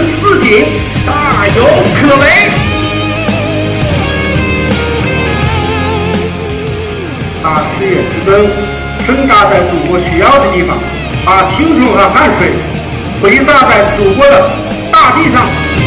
此境，大有可为。把事业之灯深扎在祖国需要的地方，把青春和汗水挥洒在祖国的大地上。